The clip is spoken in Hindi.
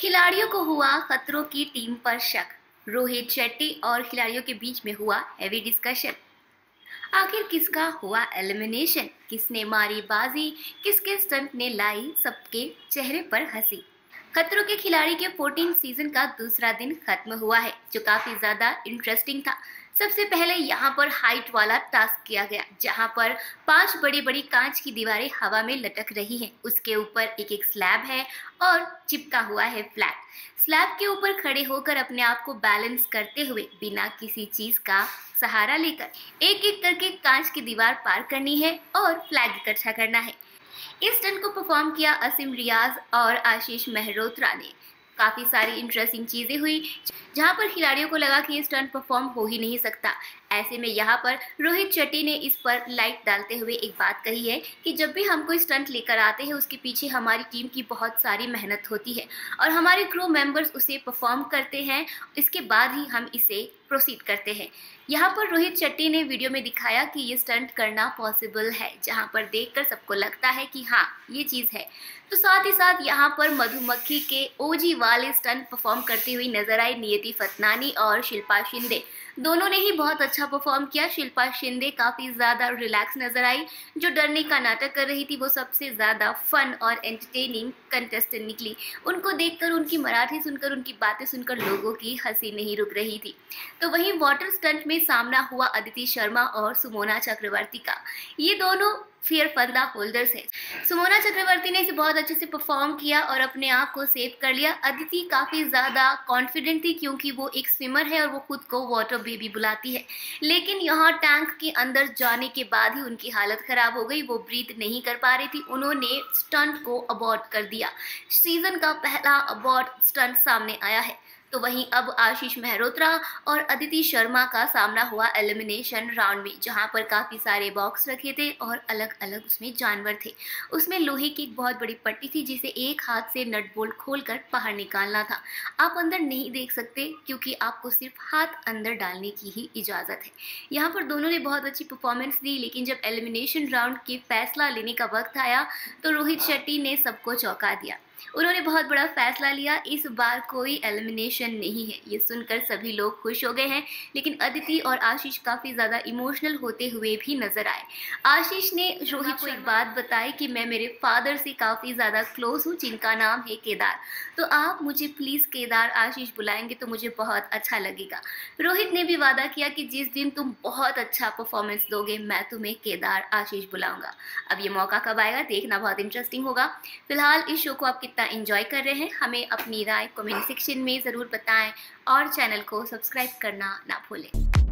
खिलाड़ियों को हुआ खतरों की टीम पर शक। रोहित शेट्टी और खिलाड़ियों के बीच में हुआ हैवी डिस्कशन। आखिर किसका हुआ एलिमिनेशन, किसने मारी बाजी, किसके स्टंट ने लाई सबके चेहरे पर हंसी। खतरों के खिलाड़ी के 14 सीजन का दूसरा दिन खत्म हुआ है, जो काफी ज्यादा इंटरेस्टिंग था। सबसे पहले यहाँ पर हाइट वाला टास्क किया गया, जहाँ पर 5 बड़ी बड़ी कांच की दीवारें हवा में लटक रही हैं। उसके ऊपर एक एक स्लैब है और चिपका हुआ है फ्लैग। स्लैब के ऊपर खड़े होकर अपने आप को बैलेंस करते हुए बिना किसी चीज का सहारा लेकर एक एक करके कांच की दीवार पार करनी है और फ्लैग इकट्ठा करना है। इस स्टंट को परफॉर्म किया असीम रियाज और आशीष मेहरोत्रा ने। काफी सारी इंटरेस्टिंग चीजें हुई, जहां पर खिलाड़ियों को लगा कि ये स्टंट परफॉर्म हो ही नहीं सकता। ऐसे में यहाँ पर रोहित शेट्टी ने इस पर लाइट डालते हुए एक बात कही है कि जब भी हम कोई स्टंट लेकर आते हैं उसके पीछे हमारी टीम की बहुत सारी मेहनत होती है और हमारे क्रू मेंबर्स उसे परफॉर्म करते हैं, इसके बाद ही हम इसे प्रोसीड करते हैं। यहाँ पर रोहित शेट्टी ने वीडियो में दिखाया कि ये स्टंट करना पॉसिबल है, जहाँ पर देखकर सबको लगता है कि हाँ ये चीज़ है। तो साथ ही साथ यहाँ पर मधुमक्खी के ओजी वाले स्टंट परफॉर्म करती हुई नजर आई नियति फतनानी और शिल्पा शिंदे। दोनों ने ही बहुत अच्छा परफॉर्म किया। शिल्पा शिंदे काफ़ी ज़्यादा रिलैक्स नजर आई। जो डरने का नाटक कर रही थी वो सबसे ज़्यादा फन और एंटरटेनिंग कंटेस्टेंट निकली। उनको देखकर, उनकी मराठी सुनकर, उनकी बातें सुनकर लोगों की हंसी नहीं रुक रही थी। तो वहीं वाटर स्टंट में सामना हुआ अदिति शर्मा और सुमोना चक्रवर्ती का। ये दोनों फेयर फंदा होल्डर्स है। सुमोना चक्रवर्ती ने इसे बहुत अच्छे से परफॉर्म किया और अपने आप को सेव कर लिया। अदिति काफ़ी ज़्यादा कॉन्फिडेंट थी क्योंकि वो एक स्विमर है और वो खुद को वाटर बेबी बुलाती है, लेकिन यहाँ टैंक के अंदर जाने के बाद ही उनकी हालत ख़राब हो गई। वो ब्रीथ नहीं कर पा रही थी। उन्होंने स्टंट को अबॉर्ट कर दिया। सीजन का पहला अबॉर्ट स्टंट सामने आया है। तो वहीं अब आशीष मेहरोत्रा और अदिति शर्मा का सामना हुआ एलिमिनेशन राउंड में, जहां पर काफ़ी सारे बॉक्स रखे थे और अलग अलग उसमें जानवर थे। उसमें लोहे की एक बहुत बड़ी पट्टी थी जिसे एक हाथ से नट बोल्ट खोलकर बाहर निकालना था। आप अंदर नहीं देख सकते क्योंकि आपको सिर्फ हाथ अंदर डालने की ही इजाज़त है। यहाँ पर दोनों ने बहुत अच्छी परफॉर्मेंस दी, लेकिन जब एलिमिनेशन राउंड के फैसला लेने का वक्त आया तो रोहित शेट्टी ने सबको चौंका दिया। उन्होंने बहुत बड़ा फैसला लिया। इस बार कोई एलिमिनेशन नहीं है। ये सुनकर सभी लोग खुश हो गए हैं, लेकिन अदिति और आशीष काफ़ी ज़्यादा इमोशनल होते हुए भी नजर आए। आशीष ने रोहित को एक बात बताई कि मैं मेरे फादर से काफ़ी ज़्यादा क्लोज हूँ, जिनका नाम है केदार, तो आप मुझे प्लीज़ केदार आशीष बुलाएंगे तो मुझे बहुत अच्छा लगेगा। रोहित ने भी वादा किया कि जिस दिन तुम बहुत अच्छा परफॉर्मेंस दोगे मैं तुम्हें केदार आशीष बुलाऊंगा। अब ये मौका कब आएगा देखना बहुत इंटरेस्टिंग होगा। फिलहाल इस शो को आप कितना एंजॉय कर रहे हैं हमें अपनी राय कमेंट सेक्शन में ज़रूर बताएं और चैनल को सब्सक्राइब करना ना भूलें।